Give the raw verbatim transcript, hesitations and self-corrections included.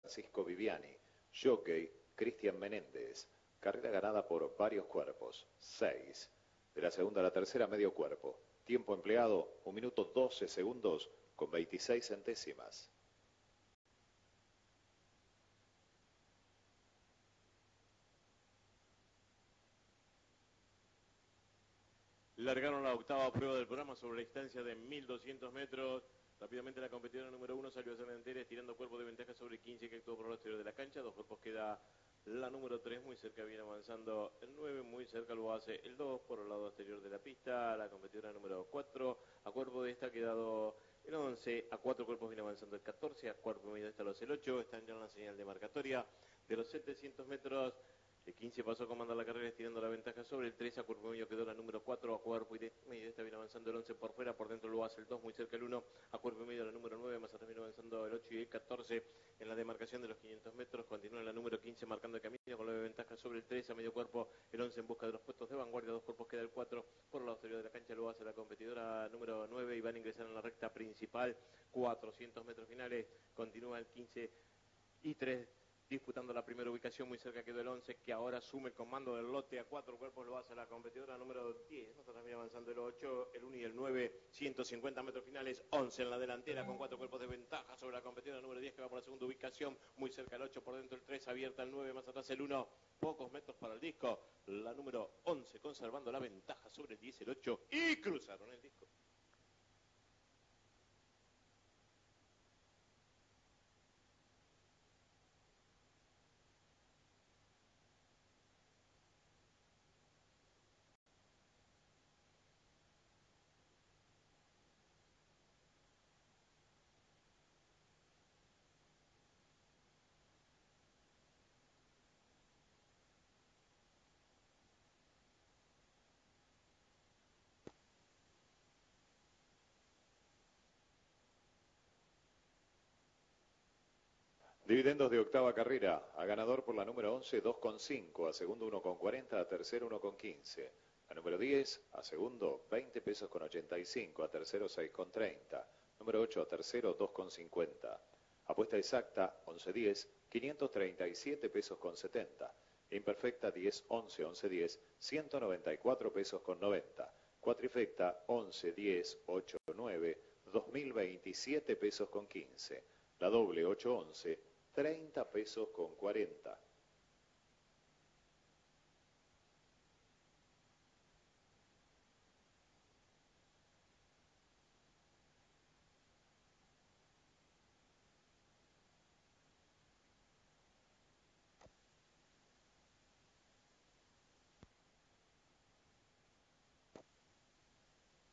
Francisco Viviani. Jockey, Cristian Menéndez. Carrera ganada por varios cuerpos. seis. De la segunda a la tercera, medio cuerpo. Tiempo empleado, un minuto doce segundos con veintiséis centésimas. Largaron la octava prueba del programa sobre la distancia de mil doscientos metros. Rápidamente la competidora número uno salió a hacer delantera, estirando cuerpo de ventaja sobre quince que actuó por el exterior de la cancha. Dos cuerpos queda la número tres, muy cerca viene avanzando el nueve, muy cerca lo hace el dos por el lado exterior de la pista. La competidora número cuatro, a cuerpo de esta ha quedado el once, a cuatro cuerpos viene avanzando el catorce, a cuerpo medio de esta lo hace el ocho. Están ya en la señal de marcatoria de los setecientos metros. El quince pasó a comandar la carrera estirando la ventaja sobre el tres, a cuerpo medio quedó la número cuatro, a cuerpo medio de esta viene avanzando el once por fuera, por dentro lo hace el dos, muy cerca el uno, a cuerpo medio la número nueve, más atrás viene avanzando el ocho y el catorce en la demarcación de los quinientos metros, continúa la número quince marcando el camino con la ventaja sobre el tres, a medio cuerpo el once en busca de los puestos de vanguardia, dos cuerpos queda el cuatro, por el lado exterior de la cancha lo hace la competidora número nueve y van a ingresar en la recta principal, cuatrocientos metros finales, continúa el quince y tres disputando la primera ubicación, muy cerca quedó el once, que ahora asume el comando del lote, a cuatro cuerpos lo hace la competidora número diez, nosotros también avanzando el ocho, el uno y el nueve, ciento cincuenta metros finales, once en la delantera con cuatro cuerpos de ventaja sobre la competidora número diez que va por la segunda ubicación, muy cerca el ocho, por dentro el tres, abierta el nueve, más atrás el uno, pocos metros para el disco, la número once conservando la ventaja sobre el diez, el ocho y cruzaron el disco. Dividendos de octava carrera. A ganador por la número once, dos con cinco. A segundo, uno con cuarenta. A tercero, uno con quince. A número diez, a segundo, veinte pesos con ochenta y cinco. A tercero, seis con treinta. Número ocho, a tercero, dos con cincuenta. Apuesta exacta, once diez, quinientos treinta y siete pesos con setenta. Imperfecta, diez once, once diez, ciento noventa y cuatro pesos con noventa. Cuatrifecta, once diez, ocho nueve, dos mil veintisiete pesos con quince. La doble, ocho once, treinta pesos con cuarenta.